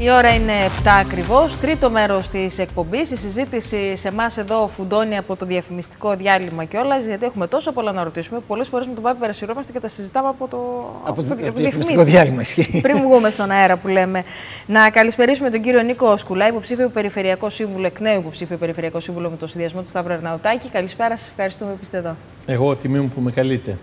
Η ώρα είναι 7 ακριβώς. Τρίτο μέρος της εκπομπής. Η συζήτηση σε εμάς εδώ φουντώνει από το διαφημιστικό διάλειμμα κιόλας, γιατί έχουμε τόσο πολλά να ρωτήσουμε. Πολλές φορές με τον Πάπη παρασυρώμαστε και τα συζητάμε από το διαφημιστικό διάλειμμα. Πριν βγούμε στον αέρα που λέμε. Να καλησπερίσουμε τον κύριο Νίκο Σκουλά, υποψήφιο περιφερειακό σύμβουλο, εκ νέου υποψήφιο περιφερειακό σύμβουλο με το συνδυασμό του Σταύρου Αρναουτάκη. Καλησπέρα σας, ευχαριστούμε που είστε εδώ. Εγώ, τιμή μου που με καλείτε.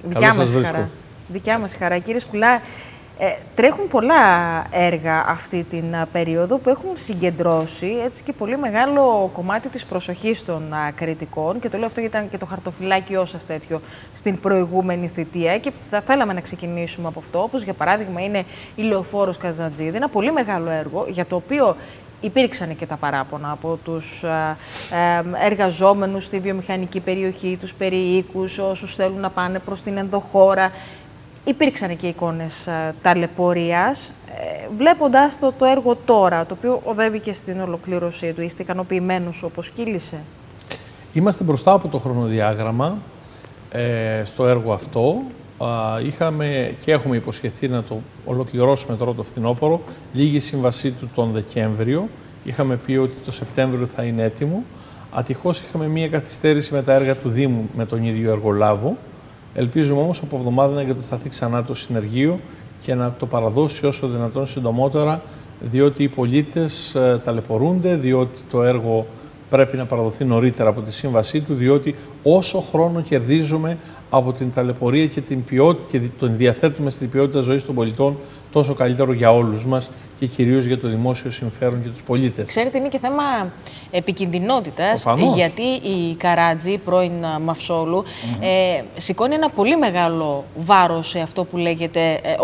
Δικιά μας χαρά. Κύριε Σκουλά, τρέχουν πολλά έργα αυτή την περίοδο που έχουν συγκεντρώσει έτσι και πολύ μεγάλο κομμάτι της προσοχής των κριτικών, και το λέω αυτό γιατί ήταν και το χαρτοφυλάκιό σας τέτοιο στην προηγούμενη θητεία και θα θέλαμε να ξεκινήσουμε από αυτό, όπως για παράδειγμα είναι η Λεωφόρος Καζαντζίδη, ένα πολύ μεγάλο έργο για το οποίο υπήρξαν και τα παράπονα από τους εργαζόμενους στη βιομηχανική περιοχή, τους περιοίκους, όσους θέλουν να πάνε προς την ενδοχώρα. Υπήρξαν και εικόνες ταλαιπωρίας. Βλέποντας το έργο τώρα, το οποίο οδεύει και στην ολοκλήρωσή του, είστε ικανοποιημένους όπως κύλησε? Είμαστε μπροστά από το χρονοδιάγραμμα στο έργο αυτό. Είχαμε και έχουμε υποσχεθεί να το ολοκληρώσουμε τώρα το φθινόπωρο. Λίγη σύμβασή του τον Δεκέμβριο. Είχαμε πει ότι το Σεπτέμβριο θα είναι έτοιμο. Ατυχώς είχαμε μία καθυστέρηση με τα έργα του Δήμου με τον ίδιο εργολάβο. Ελπίζουμε όμως από εβδομάδα να εγκατασταθεί ξανά το συνεργείο και να το παραδώσει όσο δυνατόν συντομότερα, διότι οι πολίτες ταλαιπωρούνται, διότι το έργο πρέπει να παραδοθεί νωρίτερα από τη σύμβασή του, διότι όσο χρόνο κερδίζουμε από την ταλαιπωρία και την ποιότητα και τον διαθέτουμε στην ποιότητα ζωής των πολιτών, τόσο καλύτερο για όλους μας και κυρίως για το δημόσιο συμφέρον και τους πολίτες. Ξέρετε, είναι και θέμα επικινδυνότητας, γιατί η Καράτζη, πρώην Μαυσόλου, σηκώνει ένα πολύ μεγάλο βάρος σε αυτό που λέγεται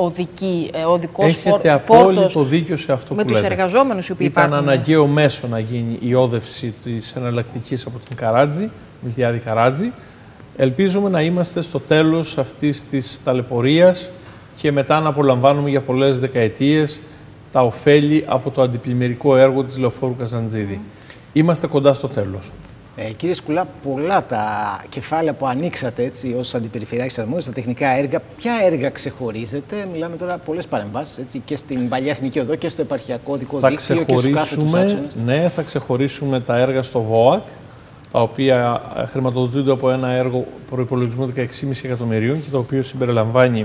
οδικός φόρτος. Έχετε απόλυτο δίκιο σε αυτό που λέτε. Με τους εργαζόμενους οι οποίοι ήταν αναγκαίο μέσο να γίνει η όδευση της εναλλακτικής από την Καράτζη, Μιλτιάδη Καράτζη. Ελπίζουμε να είμαστε στο τέλος αυτής της ταλαιπωρίας και μετά να απολαμβάνουμε για πολλές δεκαετίες τα ωφέλη από το αντιπλημμυρικό έργο της Λεωφόρου Καζαντζίδη. Είμαστε κοντά στο τέλος. Κύριε Σκουλά, πολλά τα κεφάλαια που ανοίξατε έτσι, ως αντιπεριφερειάρχης αρμόδιος στα τεχνικά έργα, ποια έργα ξεχωρίζετε? Μιλάμε τώρα πολλές παρεμβάσεις έτσι, και στην Παλιά Εθνική Οδό και στο Επαρχιακό Οδικό Δίκτυο και στους κάθετους άξονες. Ναι, θα ξεχωρίσουμε τα έργα στο ΒΟΑΚ, τα οποία χρηματοδοτούνται από ένα έργο προϋπολογισμού 16,5 εκατομμυρίων και το οποίο συμπεριλαμβάνει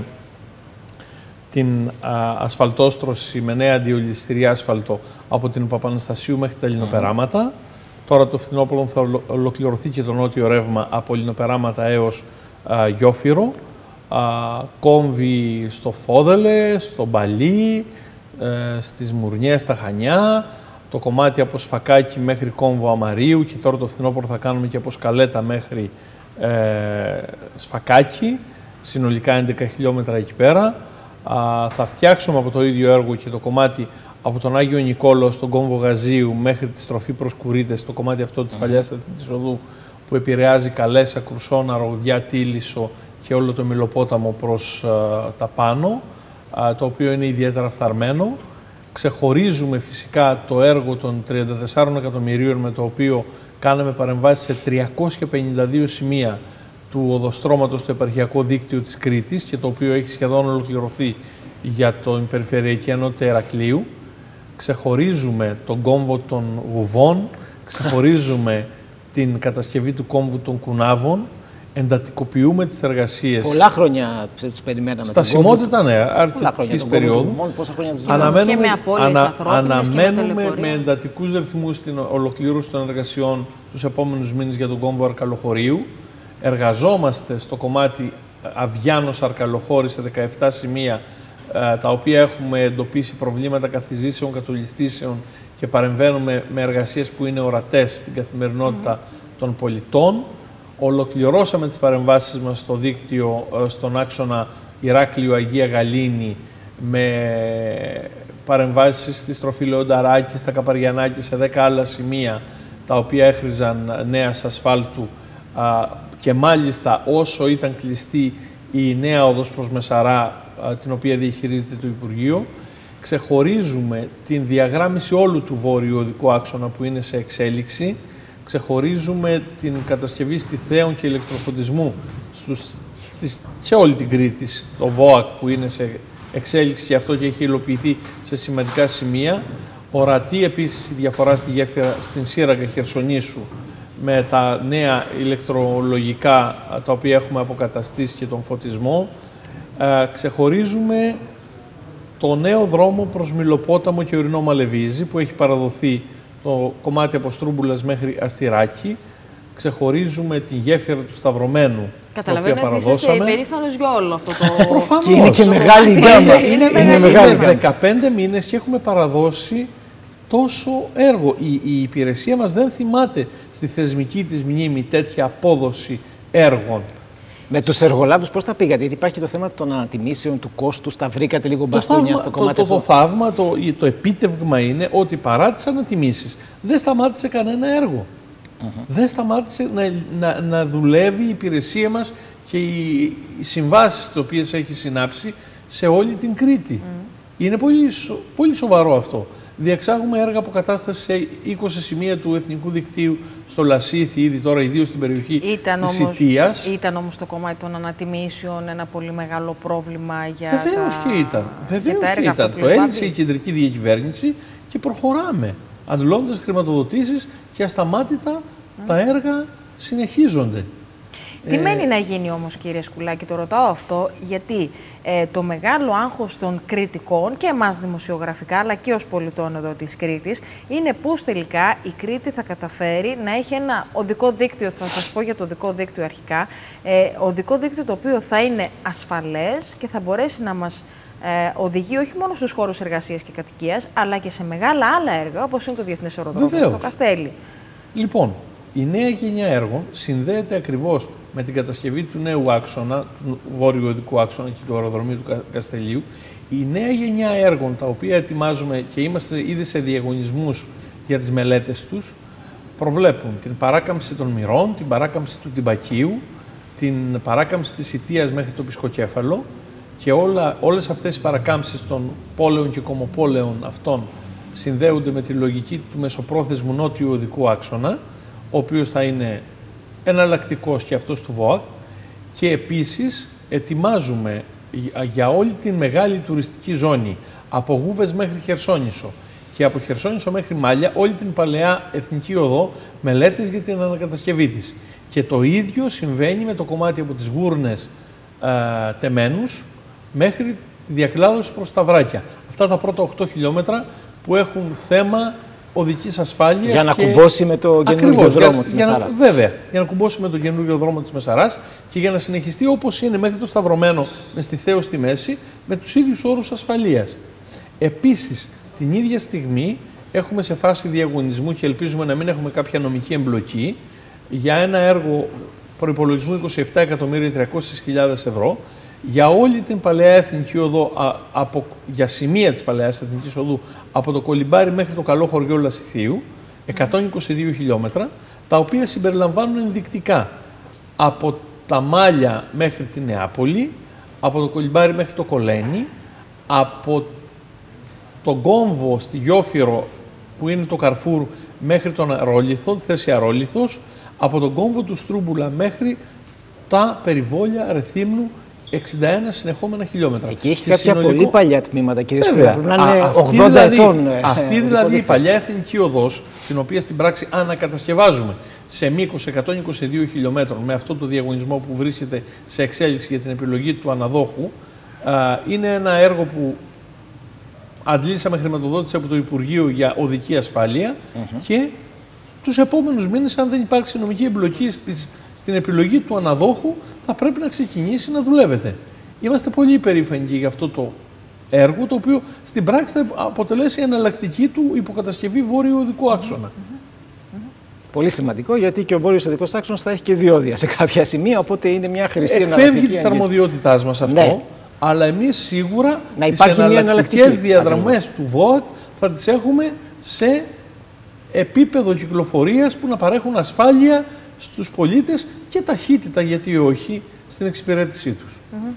την ασφαλτόστρωση με νέα αντιολισθηρία άσφαλτο από την Παπαναστασίου μέχρι τα Λινοπεράματα. Τώρα το φθινόπωρο θα ολοκληρωθεί και το νότιο ρεύμα από Λινοπεράματα έως Γιόφυρο. Κόμβοι στο Φόδελε, στο Μπαλί, στις Μουρνιές, στα Χανιά. Το κομμάτι από Σφακάκι μέχρι Κόμβο Αμαρίου και τώρα το φθινόπωρο θα κάνουμε και από Σκαλέτα μέχρι Σφακάκι. Συνολικά 11 χιλιόμετρα εκεί πέρα. Θα φτιάξουμε από το ίδιο έργο και το κομμάτι από τον Άγιο Νικόλαο στον Κόμβο Γαζίου μέχρι τη στροφή προς Κουρίτες, το κομμάτι αυτό της Παλιάς Εθνικής Οδού που επηρεάζει Καλέσα, Κρουσόνα, Ρογδιά, Τίλισσο και όλο το Μιλοπόταμο προς τα πάνω, το οποίο είναι ιδιαίτερα φθαρμένο. Ξεχωρίζουμε φυσικά το έργο των 34 εκατομμυρίων με το οποίο κάναμε παρεμβάσεις σε 352 σημεία του οδοστρώματος στο επαρχιακό δίκτυο της Κρήτης και το οποίο έχει σχεδόν ολοκληρωθεί για την Περιφερειακή Ενότητα Ηρακλείου. Ξεχωρίζουμε τον κόμβο των Γουβών, ξεχωρίζουμε την κατασκευή του κόμβου των Κουνάβων, εντατικοποιούμε τις εργασίες. Πολλά χρόνια τις περιμέναμε. Στασιμότητα, ναι, αρκετής περίοδου. Αναμένουμε με εντατικούς ρυθμούς την ολοκλήρωση των εργασιών τους επόμενους μήνες για τον κόμβο Αρκαλοχωρίου. Εργαζόμαστε στο κομμάτι Αβιάνος Αρκαλοχώρη σε 17 σημεία, τα οποία έχουμε εντοπίσει προβλήματα καθιζήσεων, κατολιστήσεων και παρεμβαίνουμε με εργασίες που είναι ορατές στην καθημερινότητα των πολιτών. Ολοκληρώσαμε τις παρεμβάσεις μας στο δίκτυο, στον άξονα Ηράκλειο-Αγία Γαλήνη, με παρεμβάσεις στη στροφή Λεονταράκη, στα Καπαριανάκη, σε 10 άλλα σημεία, τα οποία έχριζαν νέας ασφάλτου και μάλιστα όσο ήταν κλειστή η νέα οδός προς Μεσαρά, την οποία διαχειρίζεται το Υπουργείο. Ξεχωρίζουμε την διαγράμμιση όλου του βόρειου οδικού άξονα που είναι σε εξέλιξη. Ξεχωρίζουμε την κατασκευή στιθέων και ηλεκτροφωτισμού σε όλη την Κρήτη, το ΒΟΑΚ που είναι σε εξέλιξη και αυτό και έχει υλοποιηθεί σε σημαντικά σημεία. Ορατή επίσης η διαφορά στη γέφυρα στην σύραγγα Χερσονήσου με τα νέα ηλεκτρολογικά τα οποία έχουμε αποκαταστήσει και τον φωτισμό. Ξεχωρίζουμε το νέο δρόμο προς Μηλοπόταμο και Ορεινό Μαλεβίζη που έχει παραδοθεί το κομμάτι από Στρούμπουλας μέχρι Αστηράκι. Ξεχωρίζουμε τη γέφυρα του Σταυρωμένου. Καταλαβαίνω ότι είσαι υπερήφανος για όλο αυτό το... Προφανώς. Και είναι και μεγάλη γκάμα. Είναι 15 μήνες και έχουμε παραδώσει τόσο έργο. Η υπηρεσία μας δεν θυμάται στη θεσμική της μνήμη τέτοια απόδοση έργων. Με τους εργολάβους πώς τα πήγατε, γιατί υπάρχει και το θέμα των ανατιμήσεων, του κόστους, τα βρήκατε λίγο μπαστούνια στο κομμάτι αυτό. Το θαύμα, το επίτευγμα είναι ότι παρά τις ανατιμήσεις δεν σταμάτησε κανένα έργο. Δεν σταμάτησε να δουλεύει η υπηρεσία μας και οι συμβάσεις τις οποίες έχει συνάψει σε όλη την Κρήτη. Είναι πολύ σοβαρό αυτό. Διεξάγουμε έργα αποκατάσταση σε 20 σημεία του Εθνικού Δικτύου στο Λασίθι, ήδη τώρα ιδίως στην περιοχή της Ιτίας. Ήταν όμως το κομμάτι των ανατιμήσεων ένα πολύ μεγάλο πρόβλημα για Βεβαίως και ήταν. Βεβαίως και ήταν. Το έλυσε η κεντρική διακυβέρνηση και προχωράμε. Αντλώντας χρηματοδοτήσεις και ασταμάτητα τα έργα συνεχίζονται. Τι μένει να γίνει όμως, κύριε Σκουλάκη, το ρωτάω αυτό, γιατί το μεγάλο άγχος των κριτικών και εμάς δημοσιογραφικά, αλλά και ως πολιτών εδώ της Κρήτης, είναι πώς τελικά η Κρήτη θα καταφέρει να έχει ένα οδικό δίκτυο, θα σας πω για το οδικό δίκτυο αρχικά, οδικό δίκτυο το οποίο θα είναι ασφαλές και θα μπορέσει να μας οδηγεί όχι μόνο στους χώρους εργασίας και κατοικίας, αλλά και σε μεγάλα άλλα έργα, όπως είναι το Διεθνές Αεροδρόμιο στο Καστέλι. Λοιπόν, η νέα γενιά έργων συνδέεται ακριβώς με την κατασκευή του νέου άξονα, του βόρειου οδικού άξονα και του αεροδρομίου του Καστελίου. Η νέα γενιά έργων, τα οποία ετοιμάζουμε και είμαστε ήδη σε διαγωνισμούς για τις μελέτες τους, προβλέπουν την παράκαμψη των Μυρών, την παράκαμψη του Τυμπακίου, την παράκαμψη της Ιτίας μέχρι το Πισκοκέφαλο και όλες αυτές οι παρακάμψεις των πόλεων και κομμοπόλεων αυτών συνδέονται με τη λογική του μεσοπρόθεσμου νότιου οδικού άξονα, ο οποίος θα είναι εναλλακτικός και αυτός του ΒΟΑΚ, και επίσης ετοιμάζουμε για όλη την μεγάλη τουριστική ζώνη από Γούβες μέχρι Χερσόνησο και από Χερσόνησο μέχρι Μάλια όλη την παλαιά εθνική οδό μελέτες για την ανακατασκευή της. Και το ίδιο συμβαίνει με το κομμάτι από τις Γούρνες Τεμένους μέχρι τη διακλάδωση προς τα Βράκια. Αυτά τα πρώτα 8 χιλιόμετρα που έχουν θέμα οδικής ασφάλειας. Για να κουμπώσει με το καινούργιο δρόμο της Μεσαράς. Βέβαια, για να κουμπώσει με το καινούργιο δρόμο της Μεσαράς και για να συνεχιστεί όπως είναι μέχρι το Σταυρωμένο με Στιθαίο στη μέση, με τους ίδιους όρους ασφαλείας. Επίσης, την ίδια στιγμή έχουμε σε φάση διαγωνισμού και ελπίζουμε να μην έχουμε κάποια νομική εμπλοκή για ένα έργο προϋπολογισμού 27.300.000 ευρώ για όλη την παλαιά εθνική οδό, για σημεία της παλαιάς εθνικής οδού, από το Κολυμπάρι μέχρι το καλό χωριό Λασιθίου, 122 χιλιόμετρα, τα οποία συμπεριλαμβάνουν ενδεικτικά από τα Μάλια μέχρι τη Νεάπολη, από το Κολυμπάρι μέχρι το Κολένι, από τον Κόμβο στη Γιόφυρο, που είναι το Καρφούρ, μέχρι τον Αρόλιθο, τη θέση Αρόλιθος, από τον Κόμβο του Στρούμπουλα μέχρι τα περιβόλια Ρεθύμνου, 61 συνεχόμενα χιλιόμετρα. Εκεί έχει κάποια πολύ παλιά τμήματα, κύριε Σκουλάκη. Πρέπει να είναι 80 ετών. Αυτή δηλαδή η παλιά εθνική οδός, την οποία στην πράξη ανακατασκευάζουμε σε μήκος 122 χιλιόμετρων, με αυτό το διαγωνισμό που βρίσκεται σε εξέλιξη για την επιλογή του αναδόχου, είναι ένα έργο που αντλήσαμε χρηματοδότηση από το Υπουργείο για Οδική Ασφάλεια και τους επόμενους μήνες, αν δεν υπάρξει νομική εμπλοκή στην επιλογή του αναδόχου, θα πρέπει να ξεκινήσει να δουλεύεται. Είμαστε πολύ υπερήφανοι και για αυτό το έργο, το οποίο στην πράξη θα αποτελέσει εναλλακτική του υποκατασκευή βόρειου οδικού άξονα. Πολύ σημαντικό, γιατί και ο βόρειος οδικός άξονας θα έχει και διόδια σε κάποια σημεία, οπότε είναι μια χρυσή εναλλακτική. Εκφεύγει της αρμοδιότητάς μας αυτό, ναι, αλλά εμείς σίγουρα τις εναλλακτικές διαδραμές του ΒΟΑΚ θα τις έχουμε σε επίπεδο κυκλοφορίας που να παρέχουν ασφάλεια στους πολίτες και ταχύτητα, γιατί όχι, στην εξυπηρέτησή τους.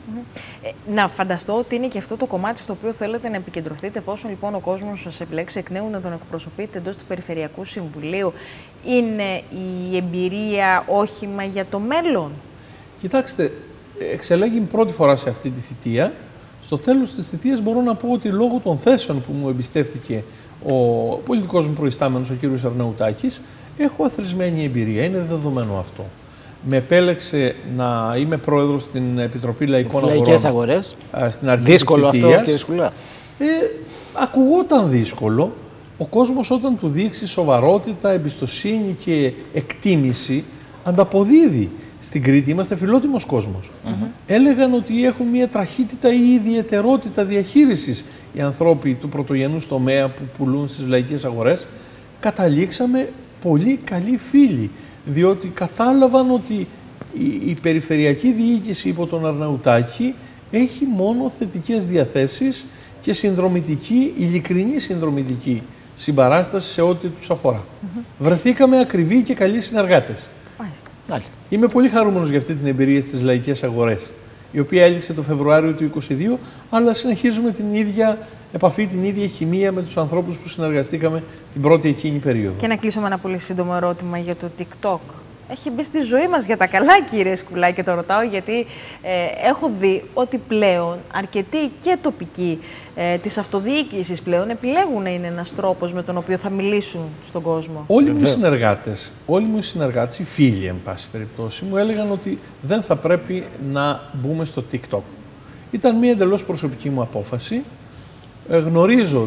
Να φανταστώ ότι είναι και αυτό το κομμάτι στο οποίο θέλετε να επικεντρωθείτε, εφόσον λοιπόν ο κόσμος σας επιλέξει εκ νέου να τον εκπροσωπείτε εντός του Περιφερειακού Συμβουλίου. Είναι η εμπειρία όχημα για το μέλλον? Κοιτάξτε, εξελέγει πρώτη φορά σε αυτή τη θητεία Στο τέλος της θητείας μπορώ να πω ότι λόγω των θέσεων που μου εμπιστεύτηκε ο πολιτικός μου προϊστάμενος, ο κύριος Αρναουτάκης, έχω αθροισμένη εμπειρία. Είναι δεδομένο αυτό. Με επέλεξε να είμαι πρόεδρος στην Επιτροπή Λαϊκών Αγορών. Λαϊκές αγορές. Στην αρχή δύσκολο της θητείας. αυτό, κύριε Σκουλά. Ακουγόταν δύσκολο. Ο κόσμος όταν του δείξει σοβαρότητα, εμπιστοσύνη και εκτίμηση, ανταποδίδει. Στην Κρήτη είμαστε φιλότιμος κόσμος. Έλεγαν ότι έχουν μια τραχύτητα ή ιδιαιτερότητα διαχείρισης οι ανθρώποι του πρωτογενούς τομέα που πουλούν στις λαϊκές αγορές. Καταλήξαμε πολύ καλοί φίλοι, διότι κατάλαβαν ότι η περιφερειακή διοίκηση υπό τον Αρναουτάκη έχει μόνο θετικές διαθέσεις και συνδρομητική, ειλικρινή συνδρομητική συμπαράσταση σε ό,τι τους αφορά. Βρεθήκαμε ακριβοί και καλοί συνεργάτες. Μάλιστα. Είμαι πολύ χαρούμενος για αυτή την εμπειρία στις λαϊκές αγορές, η οποία έληξε το Φεβρουάριο του 2022, αλλά συνεχίζουμε την ίδια επαφή, την ίδια χημεία με τους ανθρώπους που συνεργαστήκαμε την πρώτη εκείνη περίοδο. Και να κλείσω με ένα πολύ σύντομο ερώτημα για το TikTok. Έχει μπει στη ζωή μας για τα καλά, κύριε Σκουλά, και το ρωτάω γιατί έχω δει ότι πλέον αρκετοί και τοπικοί της αυτοδιοίκησης πλέον επιλέγουν να είναι ένας τρόπος με τον οποίο θα μιλήσουν στον κόσμο. Όλοι μου οι συνεργάτες, οι φίλοι, εν πάση περιπτώσει, μου έλεγαν ότι δεν θα πρέπει να μπούμε στο TikTok. Ήταν μια εντελώς προσωπική μου απόφαση. Γνωρίζω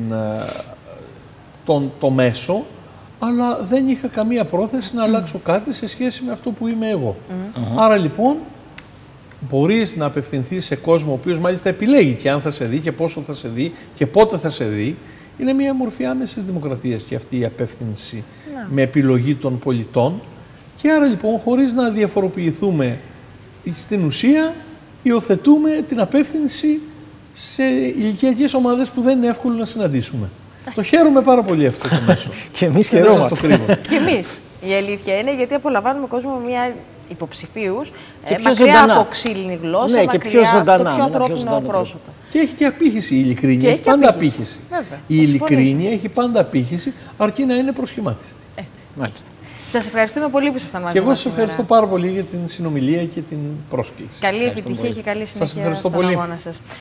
το μέσο, αλλά δεν είχα καμία πρόθεση να αλλάξω κάτι σε σχέση με αυτό που είμαι εγώ. Άρα λοιπόν, μπορείς να απευθυνθείς σε κόσμο ο οποίος μάλιστα επιλέγει και αν θα σε δει και πόσο θα σε δει και πότε θα σε δει. Είναι μια μορφή άμεσης δημοκρατίας και αυτή η απεύθυνση με επιλογή των πολιτών. Και άρα λοιπόν, χωρίς να διαφοροποιηθούμε στην ουσία, υιοθετούμε την απεύθυνση σε ηλικιακές ομάδες που δεν είναι εύκολο να συναντήσουμε. Το χαίρομαι πάρα πολύ αυτό το μέσο. Και εμείς χαιρόμαστε. Και εμείς. Η αλήθεια είναι γιατί απολαμβάνουμε κόσμο με μια υποψηφίους, μακριά ζωντανά από ξύλινη γλώσσα, ναι, μακριά από το πιο ανθρώπινο πρόσωπο. Και έχει και απήχηση. Η ειλικρίνεια έχει πάντα απήχηση. Η ειλικρίνεια έχει πάντα απήχηση, αρκεί να είναι προσχημάτιστη. Μάλιστα. Σας ευχαριστούμε πολύ που ήσασταν μαζί μας. Και εγώ σας ευχαριστώ πάρα πολύ για την συνομιλία και την πρόσκληση. Καλή επιτυχία και καλή συνέχεια στον αγώνα σας.